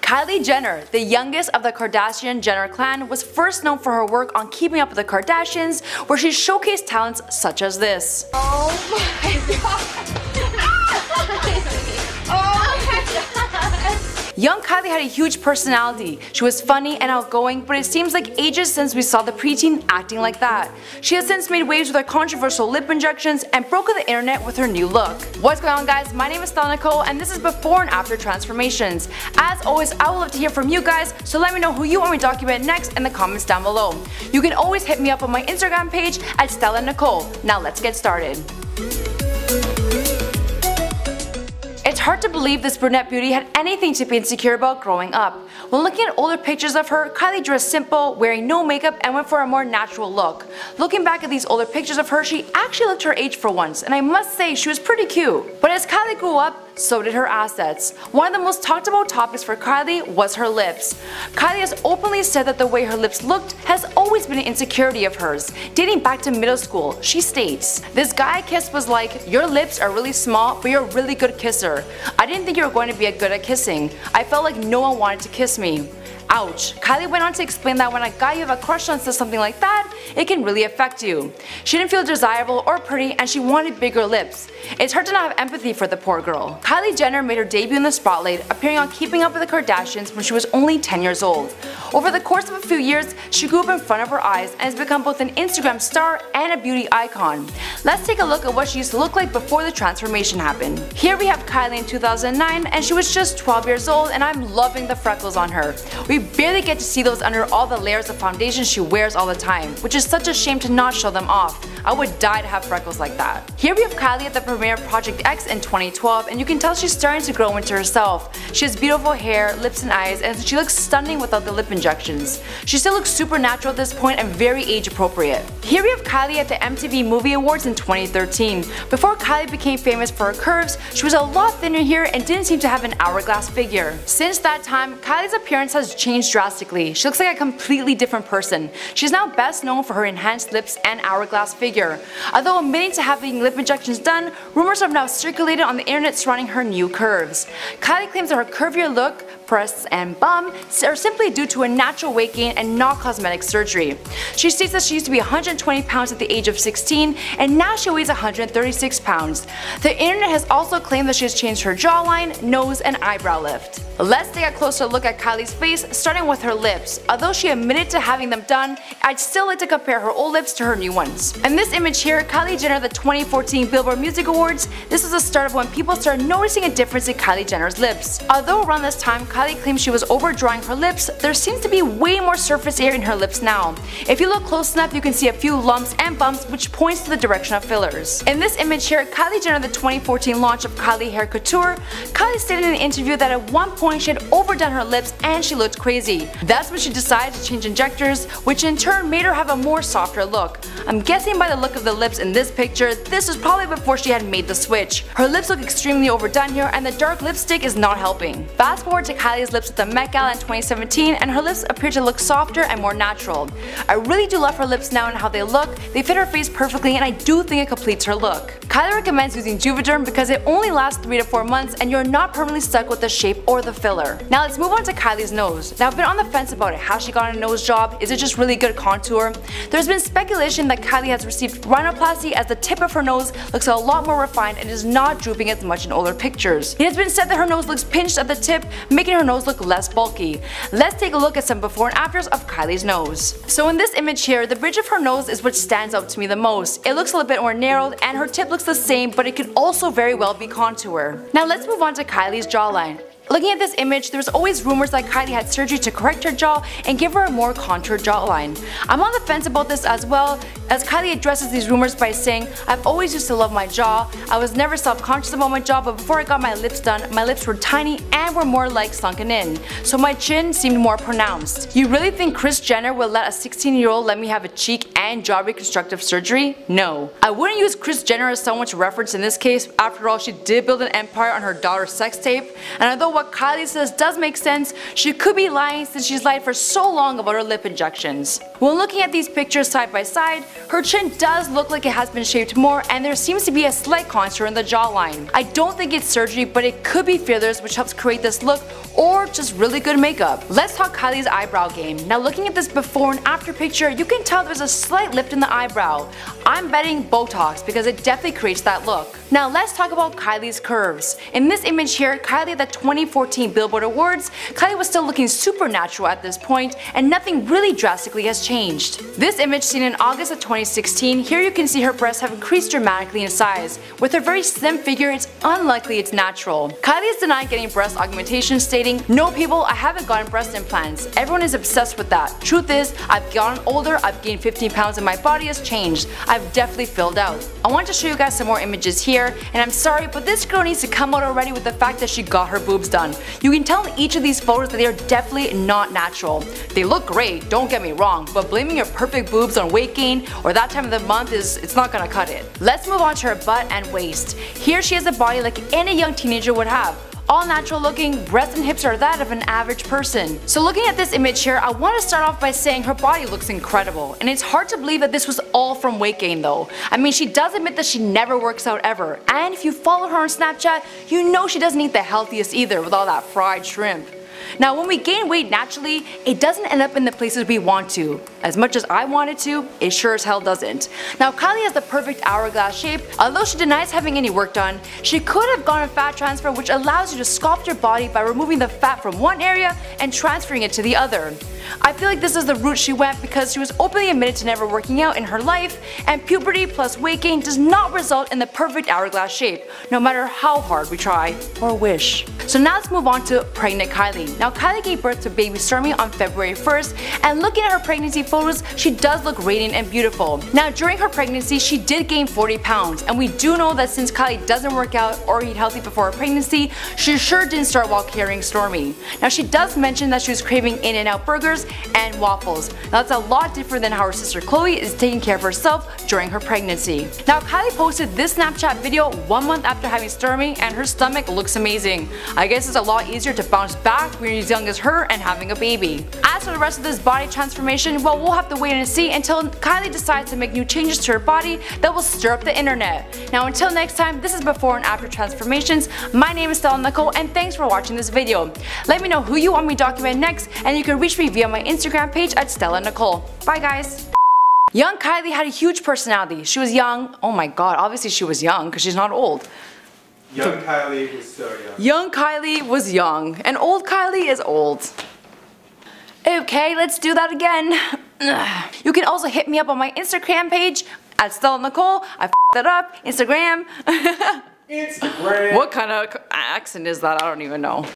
Kylie Jenner, the youngest of the Kardashian-Jenner clan, was first known for her work on Keeping Up with the Kardashians, where she showcased talents such as this. Oh my god! Oh my god! Young Kylie had a huge personality. She was funny and outgoing, but it seems like ages since we saw the preteen acting like that. She has since made waves with her controversial lip injections and broke the internet with her new look. What's going on, guys? My name is Stella Nicole and this is before and after transformations. As always, I would love to hear from you guys, so let me know who you want me to document next in the comments down below. You can always hit me up on my Instagram page at Stella Nicole. Now let's get started. It's hard to believe this brunette beauty had anything to be insecure about growing up. When looking at older pictures of her, Kylie dressed simple, wearing no makeup, and went for a more natural look. Looking back at these older pictures of her, she actually looked her age for once, and I must say she was pretty cute. But as Kylie grew up, so did her assets. One of the most talked about topics for Kylie was her lips. Kylie has openly said that the way her lips looked has always been an insecurity of hers. Dating back to middle school, she states, "This guy I kissed was like, your lips are really small, but you're a really good kisser. I didn't think you were going to be good at kissing. I felt like no one wanted to kiss me." Ouch. Kylie went on to explain that when a guy you have a crush on says something like that, it can really affect you. She didn't feel desirable or pretty and she wanted bigger lips. It's hard to not have empathy for the poor girl. Kylie Jenner made her debut in the spotlight, appearing on Keeping Up with the Kardashians when she was only 10 years old. Over the course of a few years, she grew up in front of her eyes and has become both an Instagram star and a beauty icon. Let's take a look at what she used to look like before the transformation happened. Here we have Kylie in 2009 and she was just 12 years old, and I'm loving the freckles on her. We barely get to see those under all the layers of foundation she wears all the time, which is such a shame to not show them off. I would die to have freckles like that. Here we have Kylie at the premiere of Project X in 2012, and you can tell she's starting to grow into herself. She has beautiful hair, lips and eyes, and she looks stunning without the lip injections. She still looks super natural at this point and very age appropriate. Here we have Kylie at the MTV Movie Awards in 2013. Before Kylie became famous for her curves, she was a lot thinner here and didn't seem to have an hourglass figure. Since that time, Kylie's appearance has changed drastically. She looks like a completely different person. She's now best known for her enhanced lips and hourglass figure. Although admitting to having lip injections done, rumors have now circulated on the internet surrounding her new curves. Kylie claims that her curvier look, breasts and bum are simply due to a natural weight gain and not cosmetic surgery. She states that she used to be 120 pounds at the age of 16 and now she weighs 136 pounds. The internet has also claimed that she has changed her jawline, nose and eyebrow lift. Let's take a closer look at Kylie's face, starting with her lips. Although she admitted to having them done, I'd still like to compare her old lips to her new ones. In this image here, Kylie Jenner at the 2014 Billboard Music Awards, this is the start of when people started noticing a difference in Kylie Jenner's lips. Although around this time Kylie claimed she was overdrawing her lips, there seems to be way more surface area in her lips now. If you look close enough, you can see a few lumps and bumps, which points to the direction of fillers. In this image here, Kylie Jenner at the 2014 launch of Kylie Hair Couture, Kylie stated in an interview that at one point she had overdone her lips and she looked crazy. That's when she decided to change injectors, which in turn made her have a more softer look. I'm guessing by the look of the lips in this picture, this was probably before she had made the switch. Her lips look extremely overdone here and the dark lipstick is not helping. Fast forward to Kylie's lips at the Met Gala in 2017 and her lips appear to look softer and more natural. I really do love her lips now and how they look. They fit her face perfectly and I do think it completes her look. Kylie recommends using Juvederm because it only lasts 3 to 4 months and you're not permanently stuck with the shape or the filler. Now let's move on to Kylie's nose. Now I've been on the fence about it. Has she gotten a nose job? Is it just really good contour? There's been speculation that Kylie has received rhinoplasty as the tip of her nose looks a lot more refined and is not drooping as much in older pictures. It has been said that her nose looks pinched at the tip, making her nose look less bulky. Let's take a look at some before and afters of Kylie's nose. So in this image here, the bridge of her nose is what stands out to me the most. It looks a little bit more narrowed and her tip looks the same, but it could also very well be contour. Now let's move on to Kylie's jawline. Looking at this image, there's always rumors that Kylie had surgery to correct her jaw and give her a more contoured jawline. I'm on the fence about this as well, as Kylie addresses these rumors by saying, "I've always used to love my jaw. I was never self-conscious about my jaw, but before I got my lips done, my lips were tiny and were more like sunken in, so my chin seemed more pronounced." You really think Kris Jenner will let a 16-year-old let me have a cheek and jaw reconstructive surgery? No. I wouldn't use Kris Jenner as someone to reference in this case. After all, she did build an empire on her daughter's sex tape, and although what Kylie says does make sense, she could be lying since she's lied for so long about her lip injections. When looking at these pictures side by side, her chin does look like it has been shaped more and there seems to be a slight contour in the jawline. I don't think it's surgery, but it could be fillers which helps create this look, or just really good makeup. Let's talk Kylie's eyebrow game. Now looking at this before and after picture, you can tell there's a slight lift in the eyebrow. I'm betting Botox because it definitely creates that look. Now let's talk about Kylie's curves. In this image here, Kylie at the 2014 Billboard Awards, Kylie was still looking super natural at this point and nothing really drastically has changed. This image seen in August of 2016, here you can see her breasts have increased dramatically in size. With her very slim figure, it's unlikely it's natural. Kylie has denied getting breast augmentation, stating, "No people, I haven't gotten breast implants. Everyone is obsessed with that. Truth is, I've gotten older, I've gained 15 pounds and my body has changed. I've definitely filled out." I want to show you guys some more images here, and I'm sorry, but this girl needs to come out already with the fact that she got her boobs done. You can tell in each of these photos that they are definitely not natural. They look great, don't get me wrong, but blaming your perfect boobs on weight gain or that time of the month it's not gonna cut it. Let's move on to her butt and waist. Here she has a body like any young teenager would have. All natural looking, breasts and hips are that of an average person. So looking at this image here, I want to start off by saying her body looks incredible, and it's hard to believe that this was all from weight gain though. I mean, she does admit that she never works out ever, and if you follow her on Snapchat, you know she doesn't eat the healthiest either with all that fried shrimp. Now when we gain weight naturally, it doesn't end up in the places we want to. As much as I want it to, it sure as hell doesn't. Now Kylie has the perfect hourglass shape. Although she denies having any work done, she could have gone a fat transfer, which allows you to sculpt your body by removing the fat from one area and transferring it to the other. I feel like this is the route she went because she was openly admitted to never working out in her life, and puberty plus weight gain does not result in the perfect hourglass shape, no matter how hard we try or wish. So now let's move on to pregnant Kylie. Now Kylie gave birth to baby Stormi on February 1st, and looking at her pregnancy photos, she does look radiant and beautiful. Now during her pregnancy, she did gain 40 pounds, and we do know that since Kylie doesn't work out or eat healthy before her pregnancy, she sure didn't start while carrying Stormi. Now she does mention that she was craving In-N-Out burgers and waffles. Now that's a lot different than how her sister Chloe is taking care of herself during her pregnancy. Now Kylie posted this Snapchat video 1 month after having Stormi, and her stomach looks amazing. I guess it's a lot easier to bounce back when you're as young as her and having a baby. As for the rest of this body transformation, well, we'll have to wait and see until Kylie decides to make new changes to her body that will stir up the internet. Now until next time, this is before and after transformations. My name is Stella Nicole, and thanks for watching this video. Let me know who you want me to document next, and you can reach me via my Instagram page at Stella Nicole. Bye guys! Young Kylie had a huge personality. She was young. Oh my god, obviously she was young because she's not old. Young Kylie was so young. Young Kylie was young, and old Kylie is old. Okay, let's do that again. You can also hit me up on my Instagram page at Stella Nicole. I f***ed that up. Instagram. Instagram. What kind of accent is that? I don't even know.